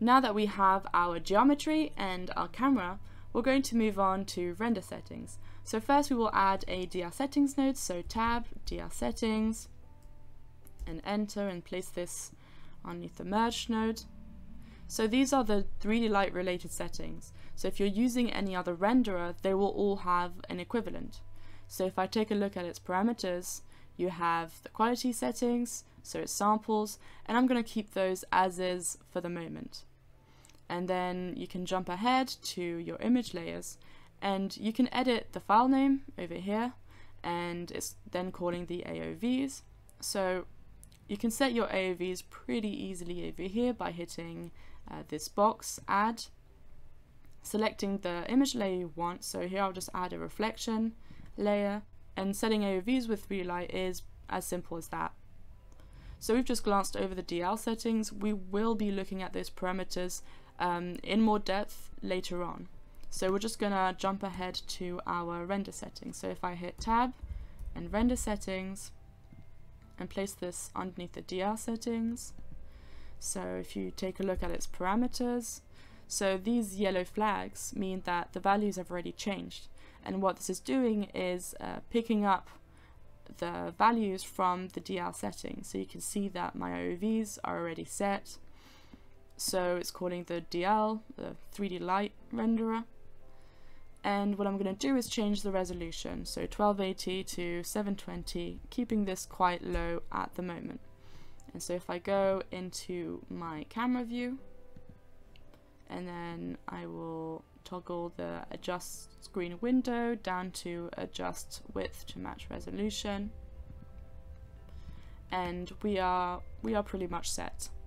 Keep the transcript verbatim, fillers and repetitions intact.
Now that we have our geometry and our camera, we're going to move on to render settings. So first we will add a DlSettings node, so tab, DlSettings, and enter and place this underneath the merge node. So these are the three D light related settings. So if you're using any other renderer, they will all have an equivalent. So if I take a look at its parameters, you have the quality settings, so its samples, and I'm going to keep those as is for the moment. And then you can jump ahead to your image layers, and you can edit the file name over here, and it's then calling the A O Vs. So you can set your A O Vs pretty easily over here by hitting uh, this box, add, selecting the image layer you want. So here I'll just add a reflection layer, and setting A O Vs with three D light is as simple as that. So we've just glanced over the D L settings. We will be looking at those parameters um, in more depth later on. So we're just gonna jump ahead to our render settings. So if I hit tab and render settings and place this underneath the D L settings, so if you take a look at its parameters, so these yellow flags mean that the values have already changed, and what this is doing is uh, picking up the values from the D L settings. So you can see that my A O Vs are already set, so it's calling the D L, the three D light renderer. And what I'm going to do is change the resolution, so twelve eighty to seven twenty, keeping this quite low at the moment. And so if I go into my camera view, and then I will toggle the adjust screen window down to adjust width to match resolution, and we are we are pretty much set.